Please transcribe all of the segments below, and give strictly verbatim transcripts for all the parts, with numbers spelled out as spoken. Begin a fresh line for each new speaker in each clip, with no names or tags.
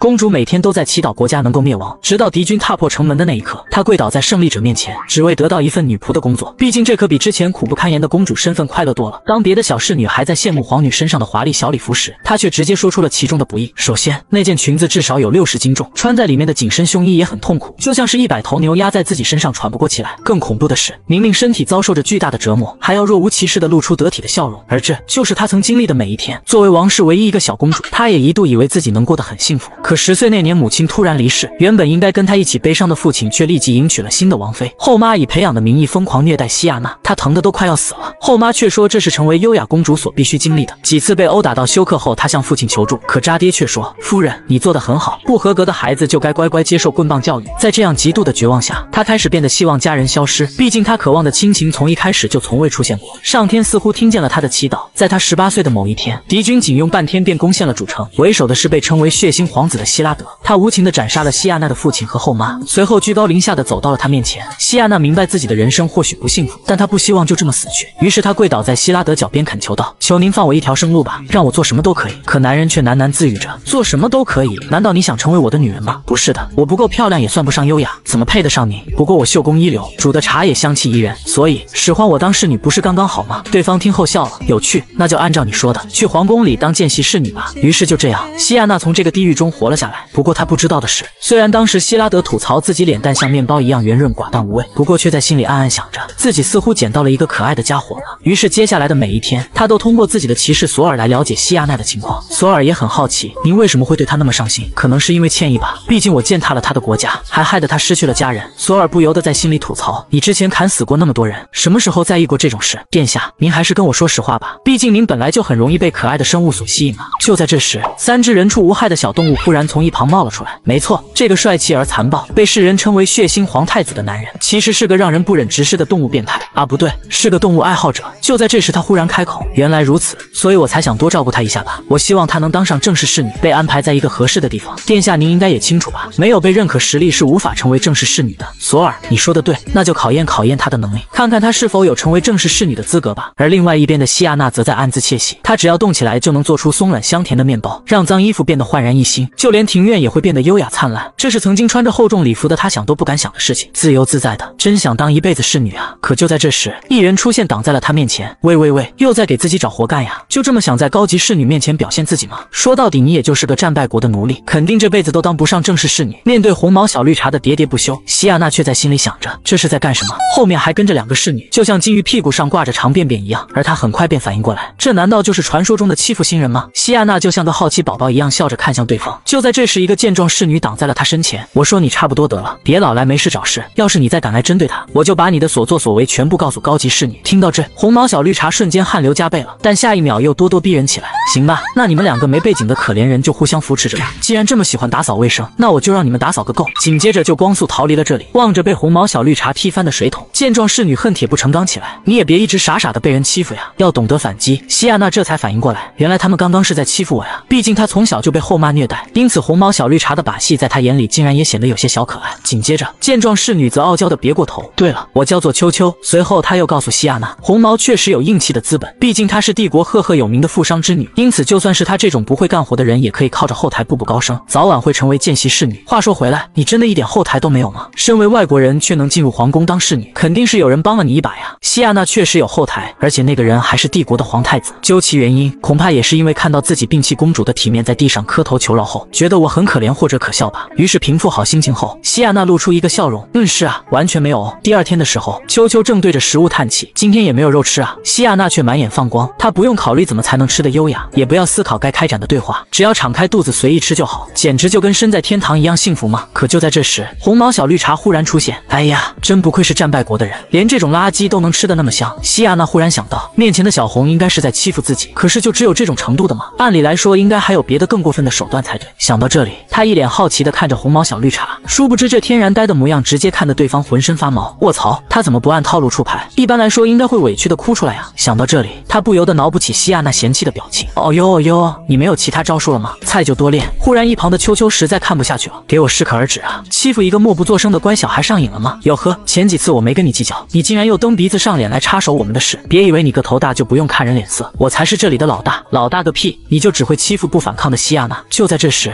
公主每天都在祈祷国家能够灭亡，直到敌军踏破城门的那一刻，她跪倒在胜利者面前，只为得到一份女仆的工作。毕竟这可比之前苦不堪言的公主身份快乐多了。当别的小侍女还在羡慕皇女身上的华丽小礼服时，她却直接说出了其中的不易。首先，那件裙子至少有六十斤重，穿在里面的紧身胸衣也很痛苦，就像是一百头牛压在自己身上喘不过气来。更恐怖的是，明明身体遭受着巨大的折磨，还要若无其事地露出得体的笑容，而这就是她曾经历的每一天。作为王室唯一一个小公主，她也一度以为自己能过得很幸福。可十岁那年，母亲突然离世，原本应该跟她一起悲伤的父亲却立即迎娶了新的王妃。后妈以培养的名义疯狂虐待西亚娜，她疼得都快要死了。后妈却说这是成为优雅公主所必须经历的。几次被殴打到休克后，她向父亲求助，可渣爹却说：“夫人，你做得很好，不合格的孩子就该乖乖接受棍棒教育。”在这样极度的绝望下，她开始变得希望家人消失，毕竟她渴望的亲情从一开始就从未出现过。上天似乎听见了她的祈祷，在她十八岁的某一天，敌军仅用半天便攻陷了主城，为首的是被称为血腥皇子的希拉德。他无情地斩杀了西亚娜的父亲和后妈，随后居高临下地走到了她面前。西亚娜明白自己的人生或许不幸福，但她不希望就这么死去，于是她跪倒在希拉德脚边恳求道：“求您放我一条生路吧，让我做什么都可以。”可男人却喃喃自语着：“做什么都可以？难道你想成为我的女人吗？不是的，我不够漂亮，也算不上优雅，怎么配得上你？不过我绣工一流，煮的茶也香气宜人，所以使唤我当侍女不是刚刚好吗？”对方听后笑了：“有趣，那就按照你说的，去皇宫里当见习侍女吧。”于是就这样，西亚娜从这个地狱中活了下来。不过她不知道的是，虽然当时希拉德吐槽自己脸蛋像面包一样圆润寡淡无味，不过却在心里暗暗想着，自己似乎捡到了一个可爱的家伙呢。于是接下来的每一天，他都通过自己的骑士索尔来了解西亚娜的情况。索尔也很好奇，您为什么会对他那么上心？可能是因为歉意吧，毕竟我践踏了他的国家，还害得他失去了家人。索尔不由得在心里吐槽：你之前砍死过那么多人，什么时候在意过这种事？殿下，您还是跟我说实话吧，毕竟您本来就很容易被可爱的生物所吸引啊。就在这时，三只人畜无害的小动物忽然从一旁冒了出来。没错，这个帅气而残暴，被世人称为血腥皇太子的男人，其实是个让人不忍直视的动物变态啊，不对，是个动物爱好者。就在这时，他忽然开口：原来如此，所以我才想多照顾他一下吧。我希望他能当上正式侍女，被安排在一个合适的地方。殿下您应该也清楚吧，没有被认可实力是无法成为正式侍女的。索尔，你说的对，那就考验考验他的能力，看看他是否有成为正式侍女的资格吧。而另外一边的西亚娜则在暗自窃喜，她只要动起来就能做出松软香甜的面包，让脏衣服变得焕然一新，就连庭院也会变得优雅灿烂。这是曾经穿着厚重礼服的她想都不敢想的事情，自由自在的，真想当一辈子侍女啊！可就在这时，一人出现挡在了她面前。喂喂喂，又在给自己找活干呀？就这么想在高级侍女面前表现自己吗？说到底你也就是个战败国的奴隶，肯定这辈子都当不上正式侍女。面对红毛小绿茶的喋喋不休，西亚娜却在心里想着这是在干什么，后面还跟着两个侍女，就像金鱼屁股上挂着长便便一样。而她很快便反应过来，这难道就是传说中的欺负新人吗？西亚娜就像个好奇宝宝一样笑着看向对方。就在这时，一个健壮侍女挡在了她身前。我说你差不多得了，别老来没事找事，要是你再敢来针对她，我就把你的所作所为全部告诉高级侍女。听到这，红毛小绿茶瞬间汗流浃背了，但下一秒又咄咄逼人起来。行吧，那你们两个没背景的可怜人就互相扶持着吧。既然这么喜欢打扫卫生，那我就让你们打扫个够。紧接着就光速逃离了这里。望着被红毛小绿茶踢翻的水桶，健壮侍女恨铁不成钢起来。你也别一直傻傻的被人欺负呀，要懂得反击。西亚娜这才反应过来，原来他们刚刚是在欺负我呀。毕竟她从小就被后妈虐待，因此红毛小绿茶的把戏在她眼里竟然也显得有些小可爱。紧接着，健壮侍女则傲娇的别过头。对了，我叫做秋秋。随后她又告诉西亚娜，红毛确实有硬气的资本，毕竟她是帝国赫赫有名的富商之女，因此就算是她这种不会干活的人，也可以靠着后台步步高升，早晚会成为见习侍女。话说回来，你真的一点后台都没有吗？身为外国人却能进入皇宫当侍女，肯定是有人帮了你一把呀。西亚娜确实有后台，而且那个人还是帝国的皇太子。究其原因，恐怕也是因为看到自己摒弃公主的体面，在地上磕头求饶后，觉得我很可怜或者可笑吧。于是平复好心情后，西亚娜露出一个笑容，嗯，是啊，完全没有哦。第二天的时候，秋秋正对着食物叹气，今天也没有肉吃啊。西亚娜却满眼放光，她不用考虑怎么才能吃得优雅，也不要思考该开展的对话，只要敞开肚子随意吃就好，简直就跟身在天堂一样幸福吗？可就在这时，红毛小绿茶忽然出现。哎呀，真不愧是战败国的人，连这种垃圾都能吃得那么香。西亚娜忽然想到，面前的小红应该是在欺负自己，可是就只有这种程度的吗？按理来说，应该还有别的更过分的手段才对。想到这里，她一脸好奇地看着红毛小绿茶，殊不知这天然呆的模样，直接看得对方浑身发毛。卧槽，她怎么不按套路出牌？一般来说，应该会委屈地哭出来呀。想到这里，她不由得挠不起西亚娜嫌弃的表情。哦哟哦哟，你没有其他招数了吗？菜就多练。忽然一旁的秋秋实在看不下去了，给我适可而止啊！欺负一个默不作声的乖小孩上瘾了吗？哟呵，前几次我没跟你计较，你竟然又蹬鼻子上脸来插手我们的事。别以为你个头大就不用看人脸色，我才是这里的老大。老大个屁，你就只会欺负不反抗的西亚娜。就在这时，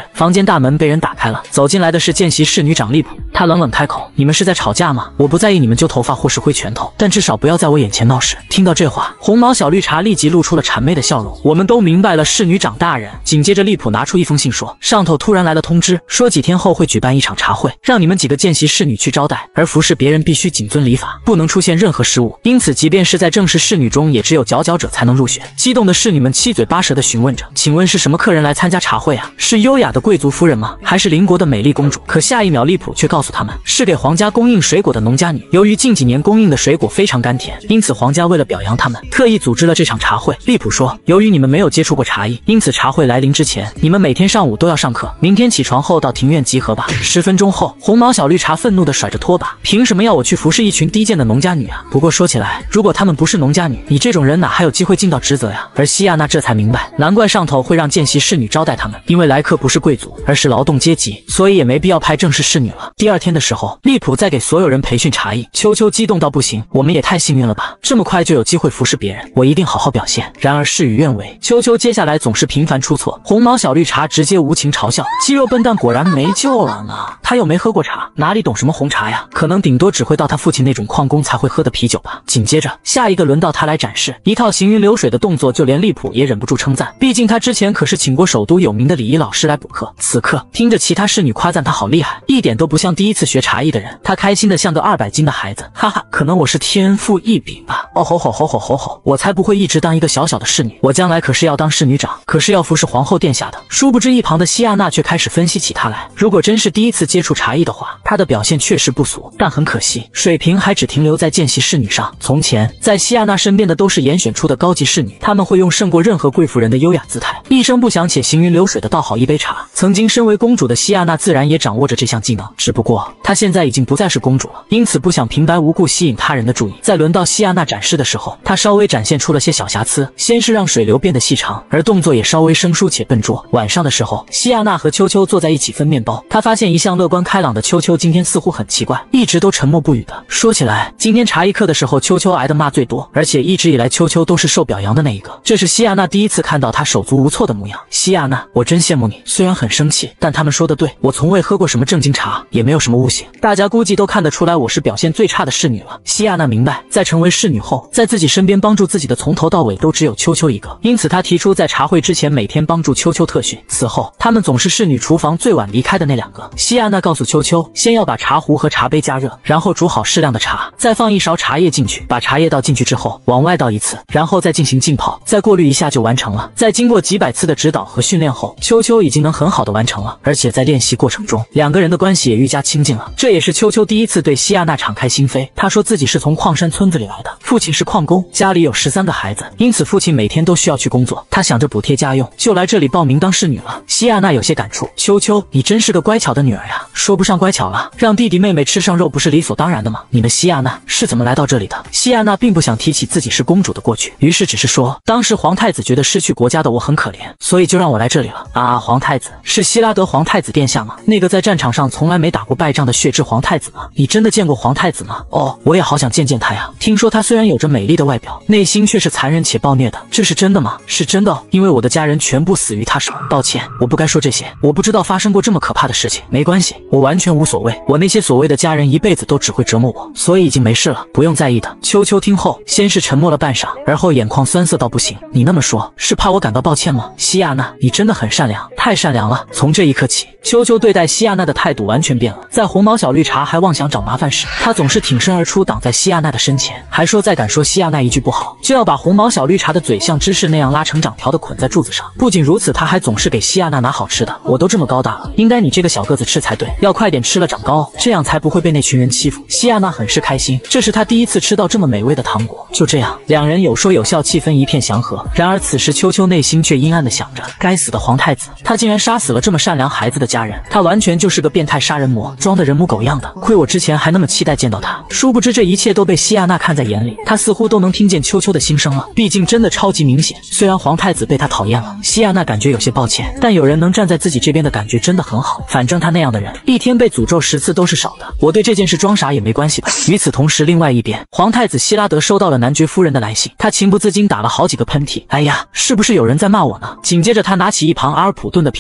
房间大门被人打开了，走进来的是见习室女长利普。她冷冷开口：“你们是在吵架吗？我不在意你们揪头发或是挥拳头，但至少不要在我眼前闹事。”听到这话，红毛小绿茶立即露出了谄媚的笑容。我们都明白了，侍女长大人。紧接着，利普拿出一封信说，上头突然来了通知，说几天后会举办一场茶会，让你们几个见习侍女去招待，而服侍别人必须谨遵礼法，不能出现任何失误。因此，即便是在正式侍女中，也只有佼佼者才能入选。激动的侍女们七嘴八舌地询问着：“请问是什么客人来参加茶会啊？是优雅的贵族夫人吗？还是邻国的美丽公主？”可下一秒，利普却告诉他们，是给皇家供应水果的农家女。由于近几年供应的水果非常甘甜，因此皇家为了表扬他们，特意组织了这场茶会。利普说，由于你们没有接触过茶艺，因此茶会来临之前，你们每天上午都要上课，明天起床后到庭院集合吧。十分钟后，红毛小绿茶愤怒地甩着拖把，凭什么要我去服侍一群低贱的农家女啊？不过说起来，如果她们不是农家女，你这种人哪还有机会尽到职责呀？而西亚娜这才明白，难怪上头会让见习侍女招待他们，因为来客不是贵族，而是劳动阶级，所以也没必要派正式侍女了。第二天的时候，利普在给所有人培训茶艺，秋秋激动到不行，我们也太幸运了吧，这么快就有机会服侍别人，我一定好好表现。然而事与愿违，秋秋接下来总是频繁出错，红毛小绿茶直接无情嘲笑，肌肉笨蛋果然没救了呢。他又没喝过茶，哪里懂什么红茶呀？可能顶多只会倒他父亲那种矿工才会喝的啤酒吧。紧接着，下一个轮到他来展示一套行云流水的动作，就连利普也忍不住称赞，毕竟他之前可是请过首都有名的礼仪老师来补课。此刻听着其他侍女夸赞他好厉害，一点都不像第一次学茶艺的人，他开心的像个二百斤的孩子，哈哈，可能我是天赋异禀吧。哦吼吼吼吼吼吼，我才不会一直当一个小小的侍女，我将来可是要当侍女长，可是要服侍皇后殿下的。殊不知一旁的西亚娜却开始分析起他来，如果真是第一次接触茶艺的话，他的表现确实不俗，但很可惜，水平还只停留在见习侍女上。从前在西亚娜身边的都是严选出的高级侍女，她们会用胜过任何贵妇人的优雅姿态，一声不响且行云流水的倒好一杯茶。曾经身为公主的西亚娜自然也掌握着这项技能，只不过她现在已经不再是公主了，因此不想平白无故吸引他人的注意。在轮到西亚娜展示的时候，她稍微展现出了些小瑕疵，先是让水流变得细长，而动作也稍微生疏且笨拙。晚上的时候，西亚娜和秋秋坐在一起分面包，她发现一向乐观开朗的秋秋今天似乎很奇怪，一直都沉默不语的。说起来，今天茶艺课的时候，秋秋挨的骂最多，而且一直以来秋秋都是受表扬的那一个。这是西亚娜第一次看到她手足无措的模样。西亚娜，我真羡慕你，虽然很生气，但他们说的对，我从未喝过什么正经茶，也没有什么悟性，大家估计都看得出来我是表现最差的侍女了。西亚娜明白，在成为侍女后，在自己身边帮助自己的从头到尾都只有秋秋一个，因此她提出在茶会之前每天帮助秋秋特训，此后他们总是侍女厨房最晚离开的那两个。西亚娜告诉秋秋，先要把茶壶和茶杯加热，然后煮好适量的茶，再放一勺茶叶进去，把茶叶倒进去之后往外倒一次，然后再进行浸泡，再过滤一下就完成了。在经过几百次的指导和训练后，秋秋已经能很好的完成了，而且在练习过程中，两个人的关系也愈加亲近了。这也是秋秋第一次对西亚娜敞开心扉。她说自己是从矿山村子里来的，父亲是矿工，家里有十三个孩子，因此父亲每天都需要去工作，她想着补贴家用，就来这里报名当侍女了。西亚娜有些感触，秋秋，你真是个乖巧的女儿呀。说不上乖巧了，让弟弟妹妹吃上肉不是理所当然的吗？你们西亚娜是怎么来到这里的？西亚娜并不想提起自己是公主的过去，于是只是说，当时皇太子觉得失去国家的我很可怜，所以就让我来这里了。啊，皇太子是希拉德皇太子殿下吗？那个在战场上从来没打过败仗的血之皇太子吗？你真的见过皇太子吗？哦，我也好想见见他呀。听说他虽然有着美丽的外表，内心却是残忍且暴虐的，这是真的吗？是真的，因为我的家人全部死于他手。抱歉，我不该说这些，我不知道发生过这么可怕的事情。没关系，我完全无所谓，我那些所谓的家人一辈子都只会折磨我，所以已经没事了，不用在意的。秋秋听后，先是沉默了半晌，而后眼眶酸涩到不行。你那么说，是怕我感到抱歉吗？西亚娜，你真的很善良，太善良了。从这一刻起，秋秋对待西亚娜的态度完全变了。在红毛小绿茶还妄想找麻烦时，他总是挺身而出，挡在西亚娜的身前，还说再敢说西亚娜一句不好，就要把红毛小绿茶的嘴像芝士那样拉成长条的捆在柱子上。不仅如此，他还总是给西亚娜拿好吃的。我都这么高大了，应该你这个小个子吃才对，要快点吃了长高，这样才不会被那群人欺负。西亚娜很是开心，这是她第一次吃到这么美味的糖果。就这样，两人有说有笑，气氛一片祥和。然而此时秋秋内心却阴暗的想着，该死的皇太子，他竟然杀死了这么善良孩子的家人，他完全就是个变态杀人魔，装的人模狗样的。亏我之前还那么期待见到他，殊不知这一切都被西亚娜看在眼里。他似乎都能听见秋秋的心声了，毕竟真的超级明显。虽然皇太子被他讨厌了，西亚娜感觉有些抱歉，但有人能站在自己这边的感觉真的很好。反正他那样的人，一天被诅咒十次都是少的。我对这件事装傻也没关系吧。与此同时，另外一边，皇太子希拉德收到了男爵夫人的来信，他情不自禁打了好几个喷嚏。哎呀，是不是有人在骂我呢？紧接着他拿起一旁阿尔普顿的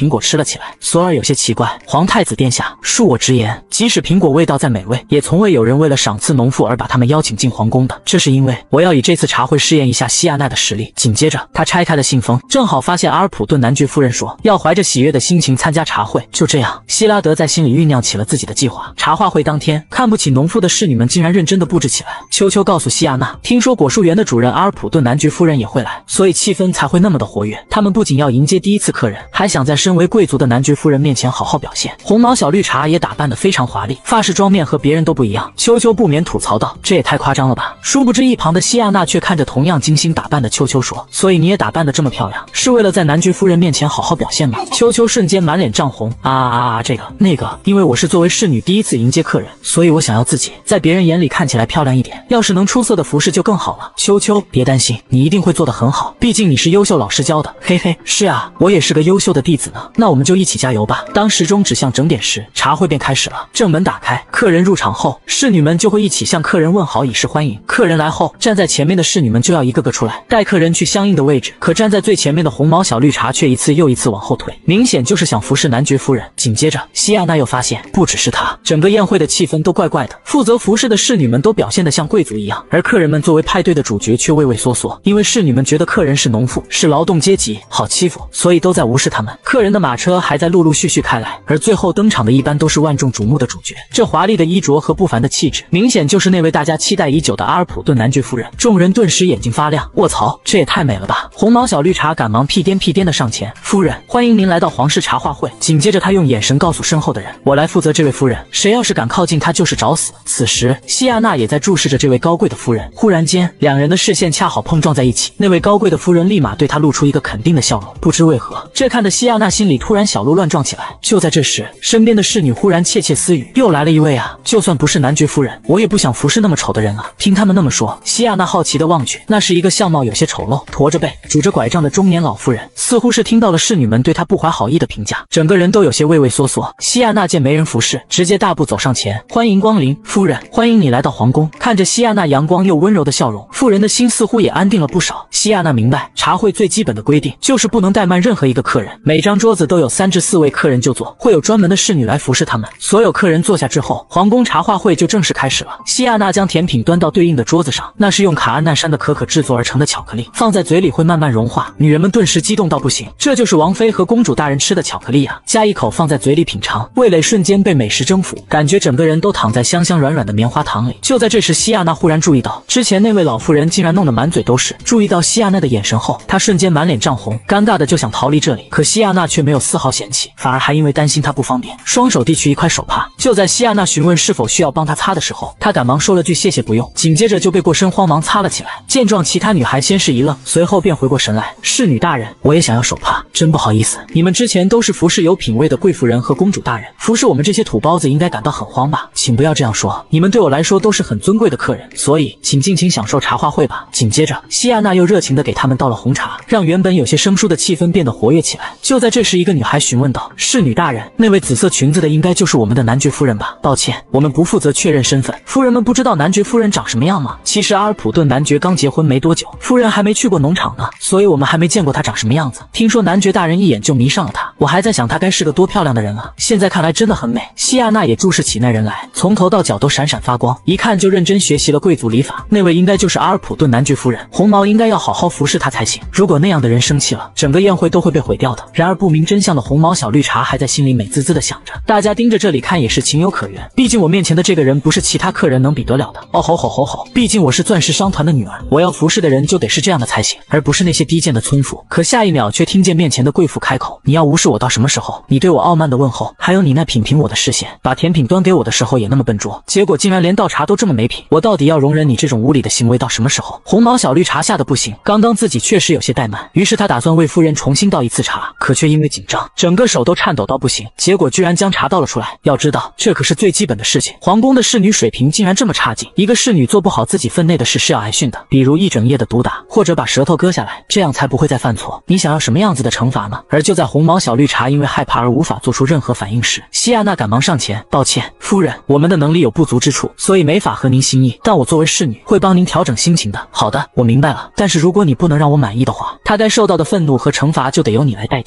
苹果吃了起来。索尔有些奇怪，皇太子殿下，恕我直言，即使苹果味道再美味，也从未有人为了赏赐农妇而把他们邀请进皇宫的。这是因为我要以这次茶会试验一下西亚娜的实力。紧接着，他拆开了信封，正好发现阿尔普顿男爵夫人说要怀着喜悦的心情参加茶会。就这样，希拉德在心里酝酿起了自己的计划。茶话会当天，看不起农妇的侍女们竟然认真的布置起来。秋秋告诉西亚娜，听说果树园的主人阿尔普顿男爵夫人也会来，所以气氛才会那么的活跃。他们不仅要迎接第一次客人，还想在身为贵族的男爵夫人面前好好表现。红毛小绿茶也打扮得非常华丽，发饰妆面和别人都不一样。秋秋不免吐槽道：“这也太夸张了吧！”殊不知一旁的西亚娜却看着同样精心打扮的秋秋说：“所以你也打扮得这么漂亮，是为了在男爵夫人面前好好表现吗？”秋秋瞬间满脸涨红，啊啊啊！这个那个，因为我是作为侍女第一次迎接客人，所以我想要自己在别人眼里看起来漂亮一点。要是能出色的服饰就更好了。秋秋，别担心，你一定会做得很好，毕竟你是优秀老师教的。嘿嘿，是啊，我也是个优秀的弟子呢。那我们就一起加油吧。当时钟指向整点时，茶会便开始了。正门打开，客人入场后，侍女们就会一起向客人问好，以示欢迎。客人来后，站在前面的侍女们就要一个个出来，带客人去相应的位置。可站在最前面的红毛小绿茶却一次又一次往后退，明显就是想服侍男爵夫人。紧接着，西亚娜又发现，不只是她，整个宴会的气氛都怪怪的。负责服侍的侍女们都表现得像贵族一样，而客人们作为派对的主角却畏畏缩缩，因为侍女们觉得客人是农妇，是劳动阶级，好欺负，所以都在无视他们。客人的马车还在陆陆续续开来，而最后登场的一般都是万众瞩目的主角。这华丽的衣着和不凡的气质，明显就是那位大家期待已久的阿尔普顿男爵夫人。众人顿时眼睛发亮，卧槽，这也太美了吧！红毛小绿茶赶忙屁颠屁颠的上前：“夫人，欢迎您来到皇室茶话会。”紧接着他用眼神告诉身后的人：“我来负责这位夫人，谁要是敢靠近她就是找死。”此时西亚娜也在注视着这位高贵的夫人。忽然间，两人的视线恰好碰撞在一起，那位高贵的夫人立马对他露出一个肯定的笑容。不知为何，这看得西亚娜心里突然小鹿乱撞起来。就在这时，身边的侍女忽然窃窃私语：“又来了一位啊！就算不是男爵夫人，我也不想服侍那么丑的人啊！”听他们那么说，西亚娜好奇地望去，那是一个相貌有些丑陋、驼着背、拄着拐杖的中年老妇人，似乎是听到了侍女们对她不怀好意的评价，整个人都有些畏畏缩缩。西亚娜见没人服侍，直接大步走上前：“欢迎光临，夫人，欢迎你来到皇宫。”看着西亚娜阳光又温柔的笑容，妇人的心似乎也安定了不少。西亚娜明白，茶会最基本的规定就是不能怠慢任何一个客人，每张桌子都有三至四位客人就坐，会有专门的侍女来服侍他们。所有客人坐下之后，皇宫茶话会就正式开始了。西亚娜将甜品端到对应的桌子上，那是用卡安难山的可可制作而成的巧克力，放在嘴里会慢慢融化。女人们顿时激动到不行，这就是王妃和公主大人吃的巧克力啊！夹一口放在嘴里品尝，味蕾瞬间被美食征服，感觉整个人都躺在香香软软的棉花糖里。就在这时，西亚娜忽然注意到，之前那位老妇人竟然弄得满嘴都是。注意到西亚娜的眼神后，她瞬间满脸涨红，尴尬的就想逃离这里。可西亚娜却没有丝毫嫌弃，反而还因为担心她不方便，双手递去一块手帕。就在西亚娜询问是否需要帮她擦的时候，她赶忙说了句谢谢不用，紧接着就被过身慌忙擦了起来。见状，其他女孩先是一愣，随后便回过神来：“侍女大人，我也想要手帕，真不好意思，你们之前都是服侍有品位的贵妇人和公主大人，服侍我们这些土包子应该感到很慌吧？请不要这样说，你们对我来说都是很尊贵的客人，所以请尽情享受茶话会吧。”紧接着，西亚娜又热情地给他们倒了红茶，让原本有些生疏的气氛变得活跃起来。就在这时，一个女孩询问道：“侍女大人，那位紫色裙子的应该就是我们的男爵夫人吧？抱歉，我们不负责确认身份。夫人们不知道男爵夫人长什么样吗？其实阿尔普顿男爵刚结婚没多久，夫人还没去过农场呢，所以我们还没见过他长什么样子。听说男爵大人一眼就迷上了他，我还在想他该是个多漂亮的人啊，现在看来真的很美。”西亚娜也注视起那人来，从头到脚都闪闪发光，一看就认真学习了贵族礼法。那位应该就是阿尔普顿男爵夫人，红毛应该要好好服侍他才行。如果那样的人生气了，整个宴会都会被毁掉的。然而不明真相的红毛小绿茶还在心里美滋滋的想着，大家盯着这里看也是情有可原，毕竟我面前的这个人不是其他客人能比得了的。哦吼吼吼吼！毕竟我是钻石商团的女儿，我要服侍的人就得是这样的才行，而不是那些低贱的村妇。可下一秒却听见面前的贵妇开口：“你要无视我到什么时候？你对我傲慢的问候，还有你那品评我的视线，把甜品端给我的时候也那么笨拙，结果竟然连倒茶都这么没品，我到底要容忍你这种无理的行为到什么时候？”红毛小绿茶吓得不行，刚刚自己确实有些怠慢，于是他打算为夫人重新倒一次茶，可却因为紧张，整个手都颤抖到不行，结果居然将茶倒了出来。要知道，这可是最基本的事情，皇宫的侍女水平竟然这么差劲，一个侍女做不好自己分内的事是要挨训的，比如一整夜的毒打，或者把舌头割下来，这样才不会再犯错。你想要什么样子的惩罚呢？而就在红毛小绿茶因为害怕而无法做出任何反应时，西亚娜赶忙上前：“抱歉，夫人，我们的能力有不足之处，所以没法合您心意，但我作为侍女会帮您调整心情的。”“好的，我明白了，但是如果你不能让我满意的话，他该受到的愤怒和惩罚就得由你来代替。”西亚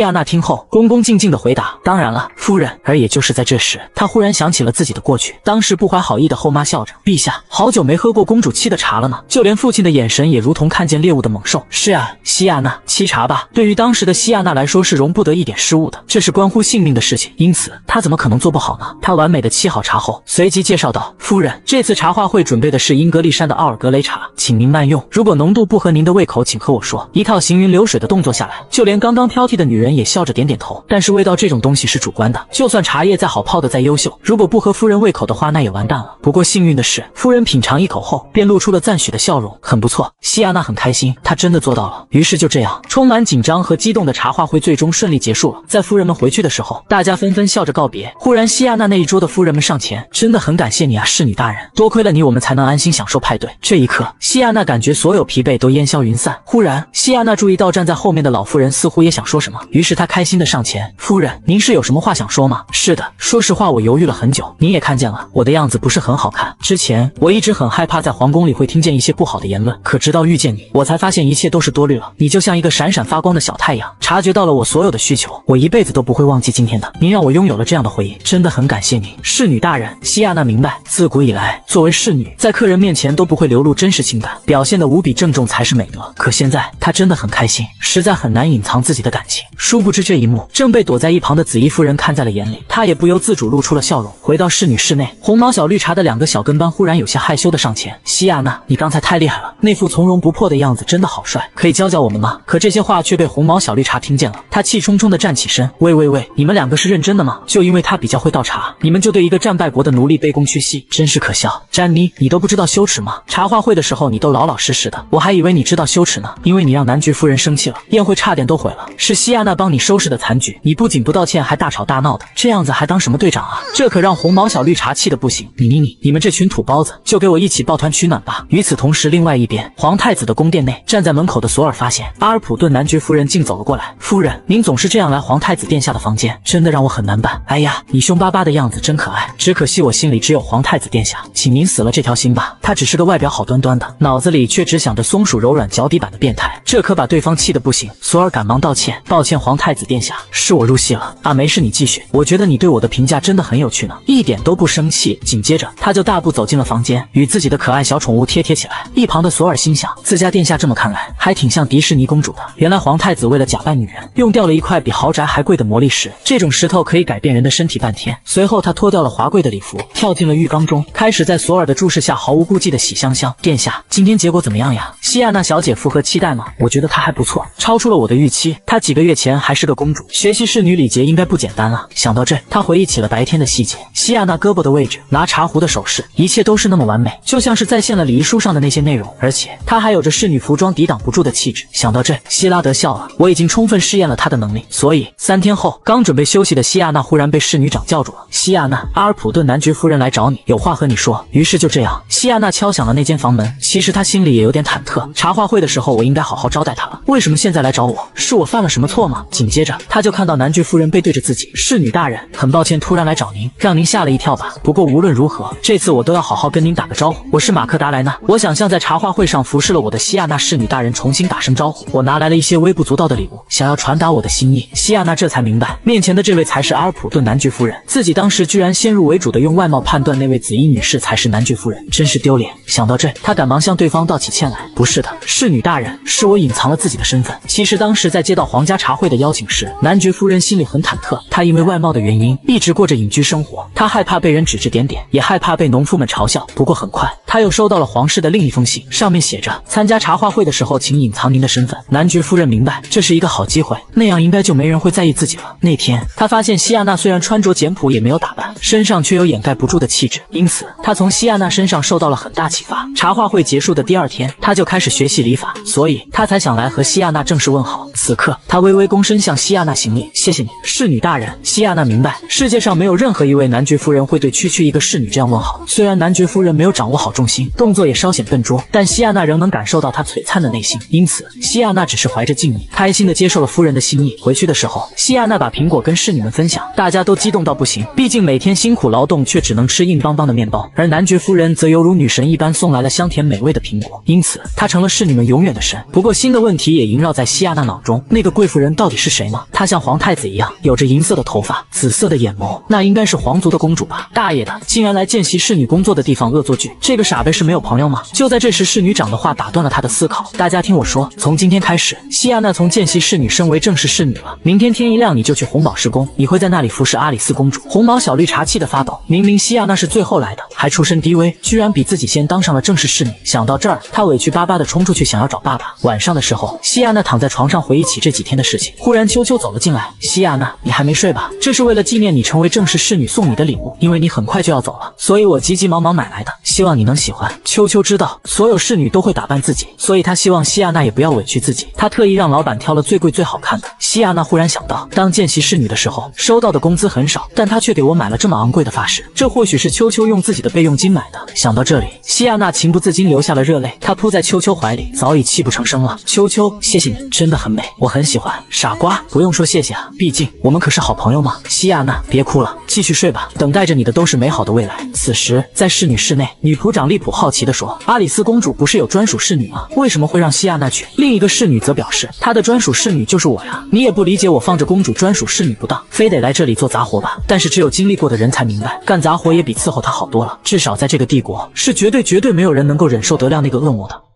亚娜听后，恭恭敬敬地回答：“当然了，夫人。”而也就是在这时，她忽然想起了自己的过去。当时不怀好意的后妈笑着：“陛下，好久没喝过公主沏的茶了呢。”就连父亲的眼神也如同看见猎物的猛兽。是啊，西亚娜，沏茶吧。对于当时的西亚娜来说，是容不得一点失误的，这是关乎性命的事情，因此她怎么可能做不好呢？她完美的沏好茶后，随即介绍道：“夫人，这次茶话会准备的是英格丽山的奥尔格雷茶，请您慢用。如果浓度不合您的胃口，请和我说。”一套行云流水的动作下来，就连刚刚挑剔的女人也笑着点点头。但是味道这种东西是主观的，就算茶叶再好，泡的再优秀，如果不合夫人胃口的话，那也完蛋了。不过幸运的是，夫人品尝一口后，便露出了赞许的笑容，很不错。西亚娜很开心，她真的做到了。于是就这样，充满紧张和激动的茶话会最终顺利结束了。在夫人们回去的时候，大家纷纷笑着告别。忽然，西亚娜那一桌的夫人们上前：“真的很感谢你啊，侍女大人，多亏了你，我们才能安心享受派对。”这一刻，西亚娜感觉所有疲惫都烟消云散。忽然，西亚娜注意到站在后面的老妇人似乎也想说什么，于是她开心的上前：“夫人，您是有什么话想说吗？”“是的，说实话，我犹豫了很久。您也看见了，我的样子不是很好看。之前我一直很害怕在皇宫里会听见一些不好的言论，可直到遇见你，我才发现一切都是多虑了。你就像一个闪闪发光的小太阳，察觉到了我所有的需求，我一辈子都不会忘记今天的。您让我拥有了这样的回忆，真的很感谢您，侍女大人。”西亚娜明白，自古以来，作为侍女，在客人面前都不会流露真实情感，表现得无比郑重才是美德。可现在，她真的很开心，实在很难隐藏自己的感情。殊不知这一幕正被躲在一旁的紫衣夫人看在了眼里，她也不由自主露出了笑容。回到侍女室内，红毛小绿茶的两个小跟班忽然有些害羞的上前：“西亚娜，你刚才太厉害了，那副从容不迫的样子真的好帅，可以教教我们吗？”可这些话却被红毛小绿茶听见了，她气冲冲地站起身：“喂喂喂，你们两个是认真的吗？就因为他比较会倒茶，你们就对一个战败国的奴隶卑躬屈膝，真是可笑。詹妮，你都不知道羞耻吗？茶话会的时候你都老老实实的，我还以为你知道羞耻呢，因为你让男爵夫人生气了，宴会差点都毁了，是西亚娜帮你收拾的残局，你不仅不道歉，还大吵大闹的，这样子还当什么队长啊？这可让红毛小绿茶气得不行。你你你，你们这群土包子，就给我一起抱团取暖吧。与此同时，另外一边，皇太子的宫殿内，站在门口的索尔发现阿尔普顿男爵夫人竟走了过来。夫人，您总是这样来皇太子殿下的房间，真的让我很难办。哎呀，你凶巴巴的样子真可爱，只可惜我心里只有皇太子殿下，请您死了这条心吧。他只是个外表好端端的，脑子里却只想着松鼠柔软脚底板的变态，这可把对方气得不行。索尔赶忙道歉：“抱歉，皇太子殿下，是我入戏了啊，没事，你继续。我觉得你对我的评价真的很有趣呢，一点都不生气。”紧接着，他就大步走进了房间，与自己的可爱小宠物贴贴起来。一旁的索尔心想，自家殿下这么看来，还挺像迪士尼公主的。原来皇太子为了假扮女人，用掉了一块比豪宅还贵的魔力石，这种石头可以改变人的身体半天。随后他脱掉了华贵的礼服，跳进了浴缸中，开始在索尔的注视下毫无顾忌的洗香香。殿下，今天结果怎么样呀？西亚娜小姐符合期待吗？我觉得她还不错，超出了我的预期。她几个月前还是个公主，学习侍女礼节应该不简单啊。想到这，他回忆起了白天的细节，西亚娜胳膊的位置，拿茶壶的手势，一切都是那么完美，就像是再现了礼仪书上的那些内容。而且她还有着侍女服装抵挡不住的气质。想到这，希拉德笑了，我已经充分试验了她的能力，所以三天后，刚准备休息的西亚娜忽然被侍女长叫住了。西亚娜，阿尔普顿男爵夫人来找你，有话和你说。于是就这样，西亚娜敲响了那间房门。其实她心里也有点忐忑，茶话会的时候我应该好好招待她了，为什么现在来找我？是我犯了什么错吗？紧接着，她就看到男爵夫人背对着自己。侍女大人，很抱歉突然来找您，让您吓了一跳吧。不过无论如何，这次我都要好好跟您打个招呼。我是马克达莱纳，我想向在茶话会上服侍了我的西亚娜侍女大人重新打声招呼。我拿来了一些微不足道的礼物，想要传达我的心意。西亚娜这才明白，面前的这位才是阿尔普顿男爵夫人，自己当时居然先入为主的用外貌判断那位紫衣女士才是男爵夫人，真是丢脸。想到这，她赶忙向对方道起歉来。不是的，侍女大人，是我隐藏了自己的身份。其实当时在接到皇家茶会的邀请时，男爵夫人心里很忐忑，她因为外貌的原因一直过着隐居生活，她害怕被人指指点点，也害怕被农夫们嘲笑。不过很快，她又收到了皇室的另一封信，上面写着参加茶话会的时候请隐藏您的身份。男爵夫人明白这是一个好机会，那样应该就没人会在意自己了。那天她发现西亚娜虽然穿着简朴也没有打扮，身上却有掩盖不住的气质，因此她从西亚娜身上受到了很大启发。茶话会结束的第二天，她就开始学习礼法，所以她才想来和西亚娜正式问好。此刻她微微躬身向西亚娜行礼，谢谢你，侍女大人。西亚娜明白世界上没有任何一位男爵夫人会对区区一个侍女这样问好，虽然男爵夫人没有掌握好中重心，动作也稍显笨拙，但西亚娜仍能感受到他璀璨的内心，因此西亚娜只是怀着敬意，开心的接受了夫人的心意。回去的时候，西亚娜把苹果跟侍女们分享，大家都激动到不行，毕竟每天辛苦劳动却只能吃硬邦邦的面包，而男爵夫人则犹如女神一般送来了香甜美味的苹果，因此她成了侍女们永远的神。不过新的问题也萦绕在西亚娜脑中，那个贵妇人到底是谁吗？她像皇太子一样，有着银色的头发，紫色的眼眸，那应该是皇族的公主吧？大爷的，竟然来见习侍女工作的地方恶作剧，这个傻贝是没有朋友吗？就在这时，侍女长的话打断了他的思考。大家听我说，从今天开始，西亚娜从见习侍女升为正式侍女了。明天天一亮你就去红宝石宫，你会在那里服侍阿里斯公主。红毛小绿茶气得发抖，明明西亚娜是最后来的，还出身低微，居然比自己先当上了正式侍女。想到这儿，他委屈巴巴地冲出去想要找爸爸。晚上的时候，西亚娜躺在床上回忆起这几天的事情，忽然秋秋走了进来。西亚娜，你还没睡吧？这是为了纪念你成为正式侍女送你的礼物，因为你很快就要走了，所以我急急忙忙买来的，希望你能喜欢。秋秋知道所有侍女都会打扮自己，所以她希望西亚娜也不要委屈自己，她特意让老板挑了最贵最好看的。西亚娜忽然想到，当见习侍女的时候收到的工资很少，但她却给我买了这么昂贵的发饰，这或许是秋秋用自己的备用金买的。想到这里，西亚娜情不自禁流下了热泪，她扑在秋秋怀里，早已泣不成声了。秋秋，谢谢你，真的很美，我很喜欢。傻瓜，不用说谢谢啊，毕竟我们可是好朋友嘛。西亚娜，别哭了，继续睡吧，等待着你的都是美好的未来。此时，在侍女室内，女仆长利普好奇地说：“阿里斯公主不是有专属侍女吗？为什么会让西亚娜去？”另一个侍女则表示：“她的专属侍女就是我呀！你也不理解我放着公主专属侍女不当，非得来这里做杂活吧？但是只有经历过的人才明白，干杂活也比伺候她好多了。至少在这个帝国，是绝对绝对没有人能够忍受得了那个恶魔的。”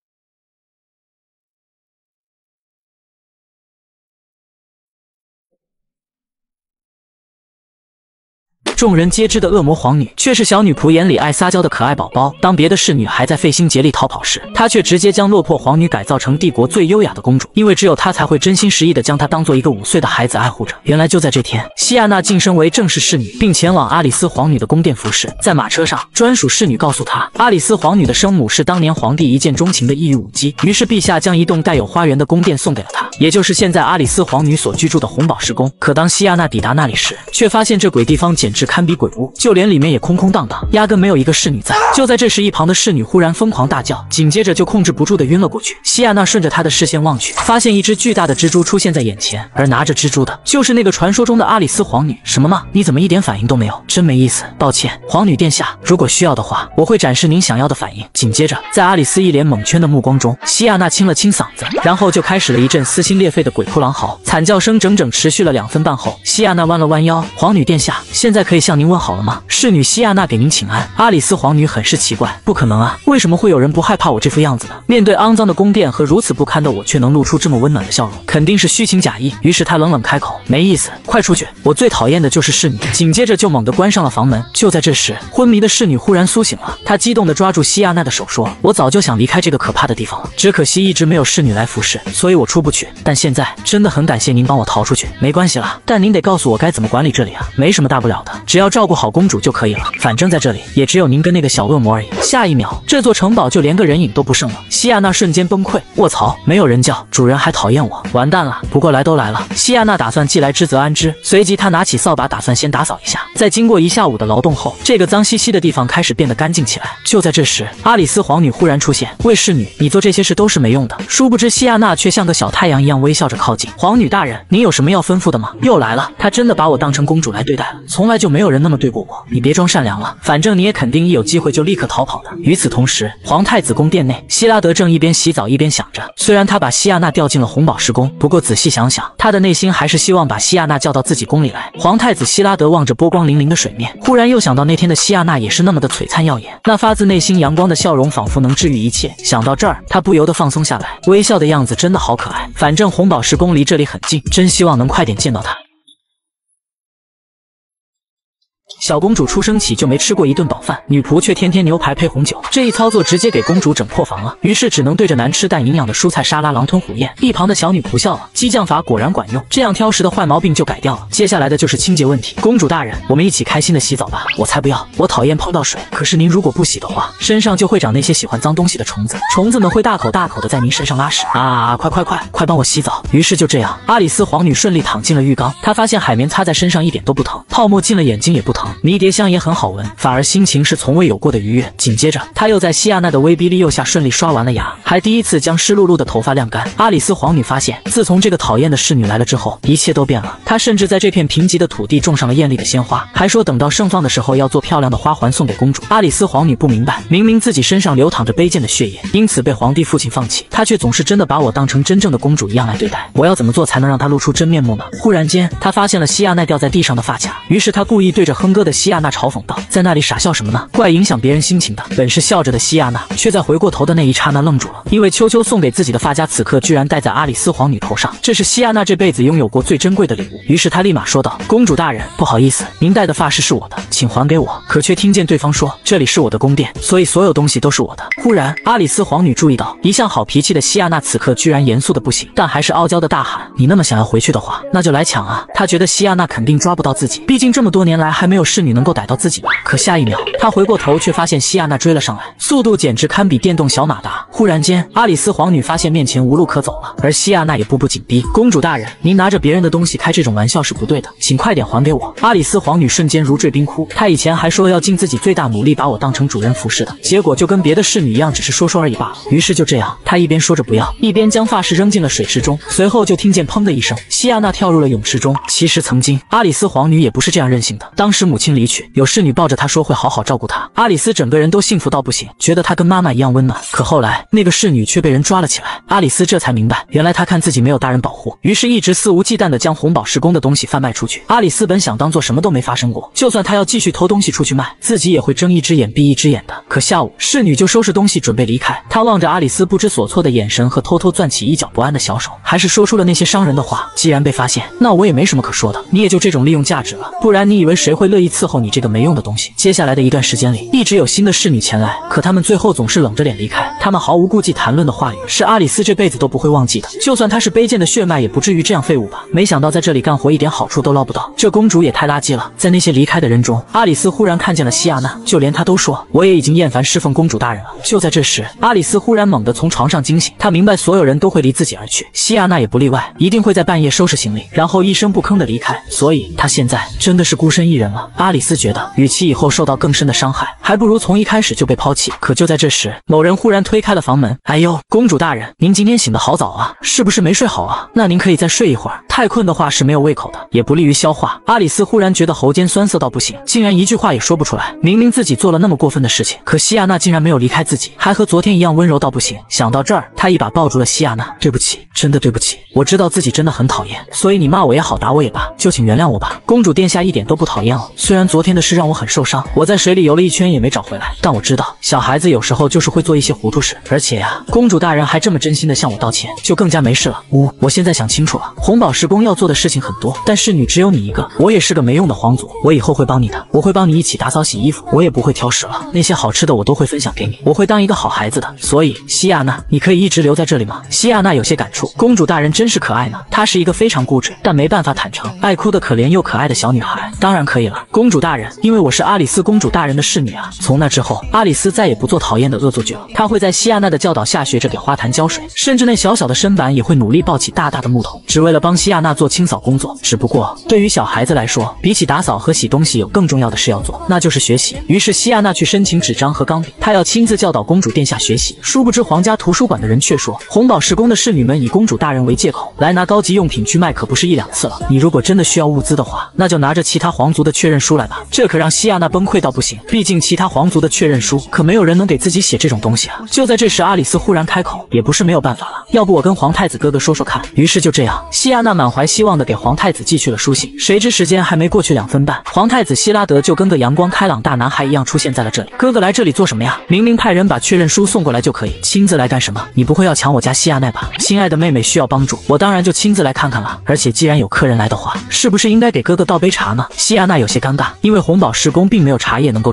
众人皆知的恶魔皇女，却是小女仆眼里爱撒娇的可爱宝宝。当别的侍女还在费心竭力逃跑时，她却直接将落魄皇女改造成帝国最优雅的公主，因为只有她才会真心实意地将她当做一个五岁的孩子爱护着。原来就在这天，西亚娜晋升为正式侍女，并前往阿里斯皇女的宫殿服侍。在马车上，专属侍女告诉她，阿里斯皇女的生母是当年皇帝一见钟情的一羽舞姬，于是陛下将一栋带有花园的宫殿送给了她，也就是现在阿里斯皇女所居住的红宝石宫。可当西亚娜抵达那里时，却发现这鬼地方简直堪比鬼屋，就连里面也空空荡荡，压根没有一个侍女在。就在这时，一旁的侍女忽然疯狂大叫，紧接着就控制不住的晕了过去。西亚娜顺着她的视线望去，发现一只巨大的蜘蛛出现在眼前，而拿着蜘蛛的就是那个传说中的阿里斯皇女。什么吗？你怎么一点反应都没有？真没意思。抱歉，皇女殿下，如果需要的话，我会展示您想要的反应。紧接着，在阿里斯一脸懵圈的目光中，西亚娜清了清嗓子，然后就开始了一阵撕心裂肺的鬼哭狼嚎，惨叫声整整持续了两分半后，西亚娜弯了弯腰，皇女殿下，现在可以向您问好了吗？侍女西亚娜给您请安。阿里斯皇女很是奇怪，不可能啊，为什么会有人不害怕我这副样子呢？面对肮脏的宫殿和如此不堪的我，却能露出这么温暖的笑容，肯定是虚情假意。于是她冷冷开口，没意思，快出去，我最讨厌的就是侍女。紧接着就猛地关上了房门。就在这时，昏迷的侍女忽然苏醒了，她激动地抓住西亚娜的手说，我早就想离开这个可怕的地方了，只可惜一直没有侍女来服侍，所以我出不去，但现在真的很感谢您帮我逃出去。没关系啦，但您得告诉我该怎么管理这里啊。没什么大不了的，只要照顾好公主就可以了，反正在这里也只有您跟那个小恶魔而已。下一秒，这座城堡就连个人影都不剩了。西亚娜瞬间崩溃，卧槽，没有人叫，主人还讨厌我，完蛋了。不过来都来了，西亚娜打算既来之则安之，随即她拿起扫把打算先打扫一下。在经过一下午的劳动后，这个脏兮兮的地方开始变得干净起来。就在这时，阿里斯皇女忽然出现，喂侍女，你做这些事都是没用的。殊不知西亚娜却像个小太阳一样微笑着靠近。皇女大人，您有什么要吩咐的吗？又来了，她真的把我当成公主来对待了，从来就没有人那么对过我。你别装善良了，反正你也肯定一有机会就立刻逃跑的。与此同时，皇太子宫殿内，希拉德正一边洗澡一边想着，虽然他把西亚娜调进了红宝石宫，不过仔细想想，他的内心还是希望把西亚娜叫到自己宫里来。皇太子希拉德望着波光粼粼的水面，忽然又想到那天的西亚娜也是那么的璀璨耀眼，那发自内心阳光的笑容仿佛能治愈一切。想到这儿，他不由得放松下来，微笑的样子真的好可爱。反正红宝石宫离这里很近，真希望能快点见到他。小公主出生起就没吃过一顿饱饭，女仆却天天牛排配红酒，这一操作直接给公主整破防了，于是只能对着难吃但营养的蔬菜沙拉狼吞虎咽。一旁的小女仆笑了，激将法果然管用，这样挑食的坏毛病就改掉了。接下来的就是清洁问题，公主大人，我们一起开心的洗澡吧。我才不要，我讨厌碰到水，可是您如果不洗的话，身上就会长那些喜欢脏东西的虫子，虫子们会大口大口的在您身上拉屎啊！快快快快帮我洗澡。于是就这样，阿里斯皇女顺利躺进了浴缸，她发现海绵擦在身上一点都不疼，泡沫进了眼睛也不疼， 糖，迷迭香也很好闻，反而心情是从未有过的愉悦。紧接着，他又在希亚娜的威逼利诱下顺利刷完了牙，还第一次将湿漉漉的头发晾干。阿里斯皇女发现，自从这个讨厌的侍女来了之后，一切都变了。她甚至在这片贫瘠的土地种上了艳丽的鲜花，还说等到盛放的时候要做漂亮的花环送给公主。阿里斯皇女不明白，明明自己身上流淌着卑贱的血液，因此被皇帝父亲放弃，她却总是真的把我当成真正的公主一样来对待。我要怎么做才能让她露出真面目呢？忽然间，她发现了希亚娜掉在地上的发卡，于是她故意对着哼歌的希亚娜嘲讽道：“在那里傻笑什么呢？怪影响别人心情的。”本是笑着的希亚娜，却在回过头的那一刹那愣住了，因为秋秋送给自己的发夹此刻居然戴在阿里斯皇女头上，这是希亚娜这辈子拥有过最珍贵的礼物。于是她立马说道：“公主大人，不好意思，您戴的发饰是我的，请还给我。”可却听见对方说：“这里是我的宫殿，所以所有东西都是我的。”忽然，阿里斯皇女注意到，一向好脾气的希亚娜此刻居然严肃的不行，但还是傲娇的大喊：“你那么想要回去的话，那就来抢啊！”她觉得希亚娜肯定抓不到自己，毕竟这么多年来还没有侍女能够逮到自己吧。可下一秒，她回过头却发现希亚娜追了上来，速度简直堪比电动小马达。忽然间，阿里斯皇女发现面前无路可走了，而希亚娜也步步紧逼。公主大人，您拿着别人的东西开这种玩笑是不对的，请快点还给我！阿里斯皇女瞬间如坠冰窟。她以前还说要尽自己最大努力把我当成主人服侍的，结果就跟别的侍女一样，只是说说而已罢了。于是就这样，她一边说着不要，一边将发饰扔进了水池中，随后就听见砰的一声，希亚娜跳入了泳池中。其实曾经，阿里斯皇女也不是这样任性的。当时母亲离去，有侍女抱着她说会好好照顾她，阿里斯整个人都幸福到不行，觉得她跟妈妈一样温暖。可后来，那个侍女却被人抓了起来，阿里斯这才明白，原来她看自己没有大人保护，于是一直肆无忌惮地将红宝石宫的东西贩卖出去。阿里斯本想当做什么都没发生过，就算她要继续偷东西出去卖，自己也会睁一只眼闭一只眼的。可下午，侍女就收拾东西准备离开，她望着阿里斯不知所措的眼神和偷偷攥起一角不安的小手，还是说出了那些伤人的话。既然被发现，那我也没什么可说的，你也就这种利用价值了，不然你以为谁会乐意伺候你这个没用的东西？接下来的一段时间里，一直有新的侍女前来，可他们最后总是冷着脸离开。他们毫无顾忌谈论的话语，是阿里斯这辈子都不会忘记的。就算他是卑贱的血脉，也不至于这样废物吧？没想到在这里干活一点好处都捞不到，这公主也太垃圾了。在那些离开的人中，阿里斯忽然看见了希亚娜，就连她都说：“我也已经厌烦侍奉公主大人了。”就在这时，阿里斯忽然猛地从床上惊醒，他明白所有人都会离自己而去，希亚娜也不例外，一定会在半夜收拾行李，然后一声不吭的离开。所以他现在真的是孤身一人了。阿里斯觉得，与其以后受到更深的伤害，还不如从一开始就被抛弃。可就在这时，某人忽然推开了房门。哎呦，公主大人，您今天醒得好早啊，是不是没睡好啊？那您可以再睡一会儿，太困的话是没有胃口的，也不利于消化。阿里斯忽然觉得喉间酸涩到不行，竟然一句话也说不出来。明明自己做了那么过分的事情，可希亚娜竟然没有离开自己，还和昨天一样温柔到不行。想到这儿，他一把抱住了希亚娜。对不起，真的对不起，我知道自己真的很讨厌，所以你骂我也好，打我也罢，就请原谅我吧。公主殿下一点都不讨厌我，虽然昨天的事让我很受伤，我在水里游了一圈也没找回来，但我知道小孩子有时候就是会做一些糊涂事，而且呀，公主大人还这么真心的向我道歉，就更加没事了。呜，我现在想清楚了，红宝石宫要做的事情很多，但侍女只有你一个，我也是个没用的皇族，我以后会帮你的，我会帮你一起打扫洗衣服，我也不会挑食了，那些好吃的我都会分享给你，我会当一个好孩子的。所以希亚娜，你可以一直留在这里吗？希亚娜有些感触，公主大人真是可爱呢。她是一个非常固执，但没办法坦诚，爱哭的可怜又可爱的小女孩。当然可以了，公主大人，因为我是阿里斯公主大人的侍女啊。从那之后，阿里斯再也不做讨厌的恶作剧了，她会在希亚娜的教导下学着给花坛浇水，甚至那小小的身板也会努力抱起大大的木头，只为了帮希亚娜做清扫工作。只不过对于小孩子来说，比起打扫和洗东西有更重要的事要做，那就是学习。于是希亚娜去申请纸张和钢笔，她要亲自教导公主殿下学习。殊不知皇家图书馆的人却说，红宝石宫的侍女们以公主大人为借口来拿高级用品去卖，可不是一两次了。你如果真的需要物资的话，那就拿着其他皇族的确认书来吧。这可让希亚娜崩溃到不行，毕竟其他皇族的确认书可没有人能给自己写这种东西啊。就在这时，阿里斯忽然开口，也不是没有办法了，要不我跟皇太子哥哥说说看。于是就这样，希亚娜满怀希望的给皇太子寄去了书信。谁知时间还没过去两分半，皇太子希拉德就跟个阳光开朗大男孩一样出现在了这里。哥哥来这里做什么呀？明明派人把确认书送过来就可以，亲自来干什么？你不会要抢我家希亚娜吧？亲爱的妹妹需要帮助，我当然就亲自来看看了。而且既然有客人来的话，是不是应该给哥哥倒杯茶呢？希亚娜有些尴尬，因为红宝石宫并没有茶叶能够招待。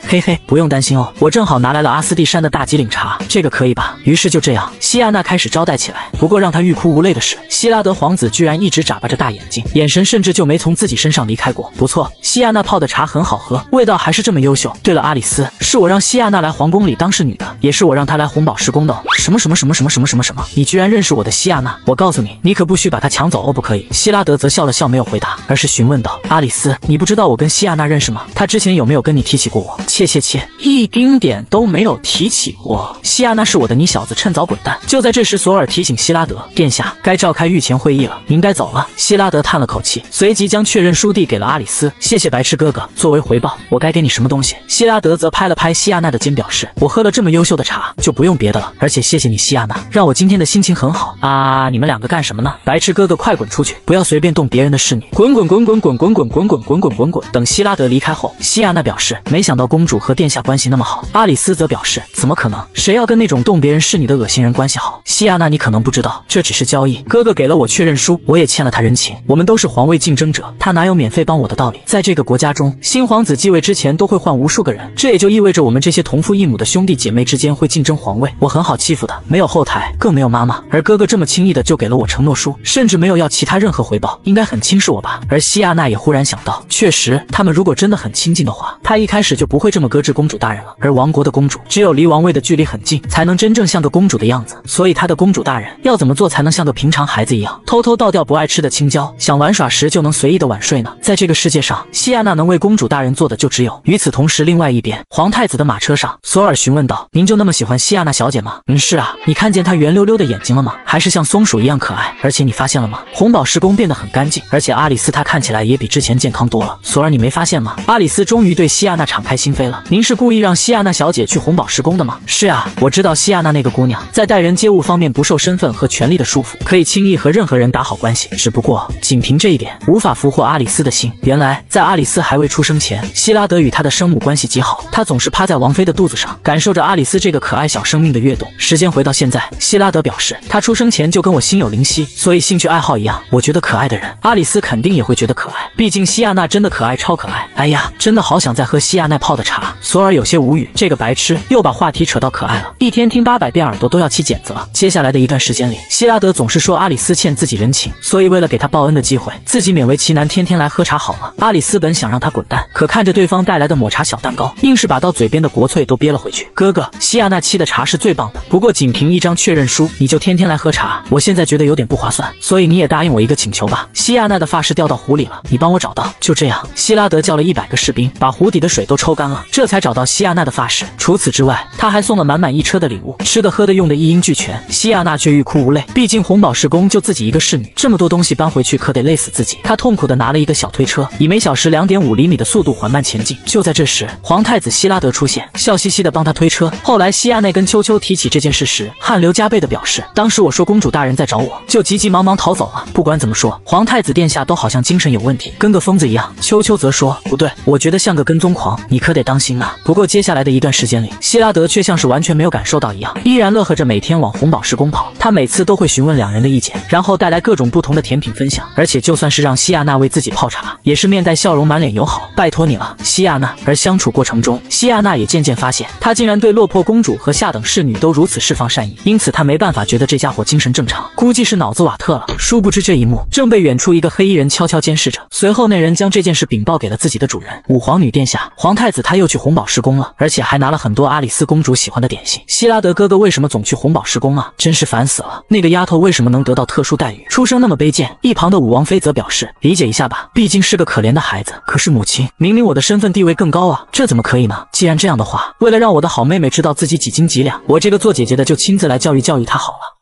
嘿嘿，不用担心哦，我正好拿来了阿斯蒂山的大吉岭茶，这个可以吧？于是就这样，希亚娜开始招待起来。不过让她欲哭无泪的是，希拉德皇子居然一直眨巴着大眼睛，眼神甚至就没从自己身上离开过。不错，希亚娜泡的茶很好喝，味道还是这么优秀。对了，阿里斯，是我让希亚娜来皇宫里当侍女的，也是我让她来红宝石宫的。什么什么什么什么什么什么什么？你居然认识我的希亚娜？我告诉你，你可不许把她抢走哦，不可以。希拉德则笑了笑，没有回答，而是询问道：阿里斯，你不知道我跟希亚娜认识吗？她之前有没有跟你提起过我？切切切，一丁点都没有提起过。希亚娜是我的，你小子趁早滚蛋！就在这时，索尔提醒希拉德，殿下该召开御前会议了，您该走了。希拉德叹了口气，随即将确认书递给了阿里斯。谢谢白痴哥哥，作为回报，我该给你什么东西？希拉德则拍了拍希亚娜的肩，表示我喝了这么优秀的茶，就不用别的了。而且谢谢你，希亚娜，让我今天的心情很好啊！你们两个干什么呢？白痴哥哥，快滚出去，不要随便动别人的侍女！滚滚滚滚滚滚滚滚滚滚滚滚滚！等希拉德离开后，希亚娜表示没想到公主和殿下关系那么好。阿里斯则表示怎么可能？谁要跟那种动别人侍女的恶心人关系好？希亚娜，你可能不知道，这只是交易。哥哥给了我确认书，我也欠了他人情。我们都是皇位竞争者，他哪有免费帮我的道理？在这个国家中，新皇子继位之前都会换无数个人，这也就意味着我们这些同父异母的兄弟姐妹之间会竞争皇位。我很好欺负的，没有后台，更没有妈妈。而哥哥这么轻易的就给了我承诺书，甚至没有要其他任何回报，应该很轻视我吧？而希亚娜也忽然想到，确实，他们如果真的很亲近的话，他一开始就不会这么搁置公主大人了。而王国的公主，只有离王位的距离很近，才能真正像个公主的样子。所以她的公主大人要怎么做才能像个平常孩子一样，偷偷倒掉不爱吃的青椒，想玩耍时就能随意的晚睡呢？在这个世界上，希亚娜能为公主大人做的就只有。与此同时，另外一边，皇太子的马车上，索尔询问道：“您就那么喜欢希亚娜小姐吗？”“嗯，是啊，你看见她圆溜溜的眼睛了吗？还是像松鼠一样可爱。而且你发现了吗？红宝石宫变得很干净，而且阿里斯她看起来也比之前健康多了。索尔，你没发现吗？”阿里斯终于对希亚娜敞开心扉了。“您是故意让希亚娜小姐去红宝石宫的吗？”“是啊，我知道希亚娜那个姑娘在待人接物方面不受身份和权力的束缚，可以轻易和任何人打好关系。只不过仅凭这一点，无法俘获阿里斯的心。原来在阿里斯还未出生前，希拉德与他的生母关系极好，他总是趴在王妃的肚子上，感受着阿里斯这个可爱小生命的跃动。时间回到现在，希拉德表示，他出生前就跟我心有灵犀，所以兴趣爱好一样。我觉得可爱的人，阿里斯肯定也会觉得可爱。毕竟希亚娜真的可爱，超可爱。哎呀，真的好想再喝希亚娜泡的茶。索尔有些无语，这个白痴又把话题扯到可爱了，一天听八百遍耳朵都要起茧子了。接下来的一段时间里，希拉德总是说阿里斯欠自己人情，所以为了给他报恩的机会，自己勉为其难天天来喝茶好了。阿里斯本想让他滚蛋，可看着对方带来的抹茶小蛋糕，硬是把到嘴边的国粹都憋了回去。哥哥，希亚娜沏的茶是最棒的，不过仅凭一张确认书你就天天来喝茶，我现在觉得有点不划算，所以你也答应我一个请求吧。希亚娜的发饰掉到湖里了，你帮我找到。就这样，希拉德叫了一百个士兵，把湖底的水都抽干了，这才找到希亚娜的发饰。除此之外，他还送了满满一车的礼物，吃的喝的用的一应俱全。希亚娜却欲哭无泪，毕竟红宝石宫就自己一个侍女，这么多东西搬回去可得累死自己。她痛苦的拿了一个小推车，以每小时 两点五厘米的速度缓慢前进。就在这时，皇太子希拉德出现，笑嘻嘻的帮他推车。后来希亚娜跟秋秋提起这件事时，汗流浃背的表示，当时我说公主大人在找我，就急急忙忙逃走了。不管怎么说，皇太子殿下都好像精神有问题，跟个疯子一样。秋秋则说，不对，我觉得像个跟踪狂，你可得当心啊。不过接下来的一段时间里，希拉德却像是完全没有感受到一样，依然乐呵着每天往红宝石宫跑。他每次都会询问两人的意见，然后带来各种不同的甜品分享，而且就算是让希亚娜为自己泡茶，也是面带笑容，满脸友好，拜托你了，希亚娜。而相处过程中，希亚娜也渐渐发现，他竟然对落魄公主和下等侍女都如此释放善意，因此他没办法觉得这家伙精神正常，估计是脑子瓦特了。殊不知这一幕正被远处一个黑衣人悄悄监视着。随后那人将这件事禀报给了自己的主人，武皇女殿下，皇太子他又去红宝石宫了，而且还拿了很多阿里斯公主喜欢的点心。希拉德哥哥为什么总去红宝石宫啊？真是烦死了，那个丫头为什么能得到特殊待遇，出生那么卑贱？一旁的武王妃则表示，理解一下吧，毕竟是个可怜的孩子。可是母亲，明明我的身份地位更高啊，这怎么可以呢？既然这样的话，为了让我的好妹妹知道自己几斤几两，我这个做姐姐的就亲自来教育教育她好了。